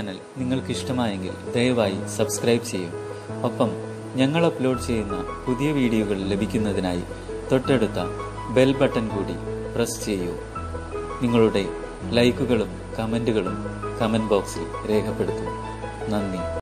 Channel നിങ്ങൾക്ക് ഇഷ്ടമായെങ്കിൽ ദയവായി സബ്സ്ക്രൈബ് ചെയ്യൂ. ഒപ്പം ഞങ്ങൾ അപ്ലോഡ് ചെയ്യുന്ന പുതിയ വീഡിയോകൾ ലഭിക്കുന്നതിനായി തൊട്ടടുത്ത ബെൽ ബട്ടൺ കൂടി പ്രസ് ചെയ്യൂ. നിങ്ങളുടെ ലൈക്കുകളും കമൻറ്റുകളും കമൻറ്റ് ബോക്സിൽ രേഖപ്പെടുത്തൂ. നന്ദി.